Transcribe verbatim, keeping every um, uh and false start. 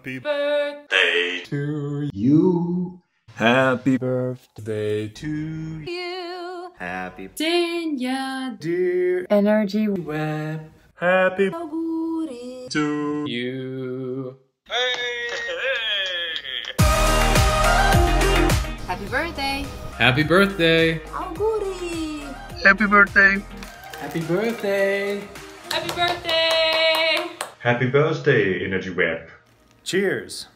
Happy birthday to you. Happy birthday to you. Happy Denya, dear Energy Web. Happy auguri to you. Happy birthday. Happy birthday. Auguri. Happy birthday. Happy birthday. Happy birthday. Happy birthday, Energy Web. Cheers.